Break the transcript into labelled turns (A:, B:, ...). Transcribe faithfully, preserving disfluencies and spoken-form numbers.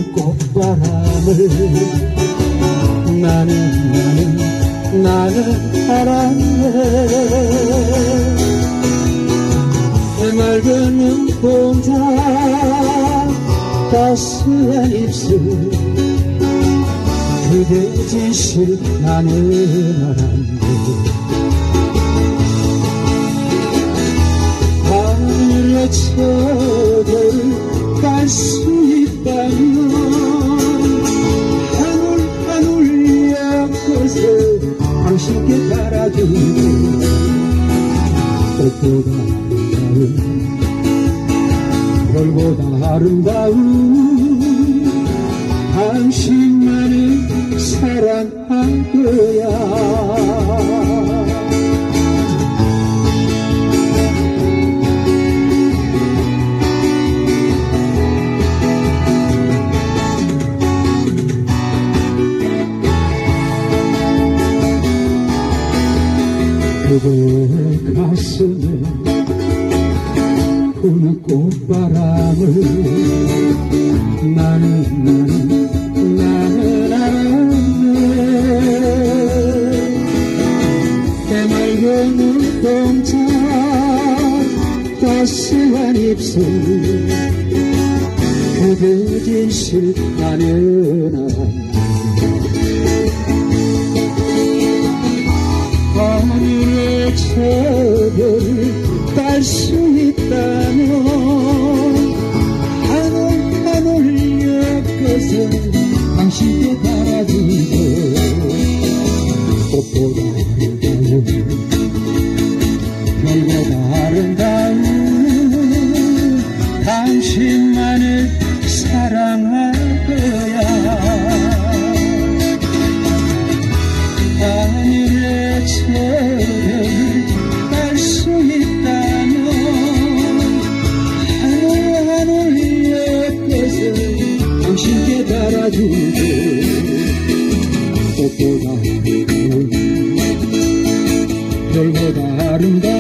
A: 꽃바람을 나는 나는 나는 알았네. 맑은 눈동자 따스한 입술 그대 진실 나는 알았네. 하늘의 저별을 깔 수 있다면 하늘 하늘 옆에서 당신께 달아줄게. 꽃보다 별보다 아름다운 당신만을 사랑할 거야. 그대의 가슴에 부는 꽃바람을 나는 나는 나는 알았네. 해맑은 눈동자 따스한 입술 그대 진실 나는 알았네. 하늘의 저별을 딸 수 있다면 하늘 하늘 옆에서 당신께 달아줄게. 꽃보다 아름다운 별보다 아름다운 당신만을 사랑할 거야. 하늘의 저별을 딸 수 있다면 하늘 하늘 옆에서 당신께 달아줄게. 꽃보다 아름다운 별보다 아름다운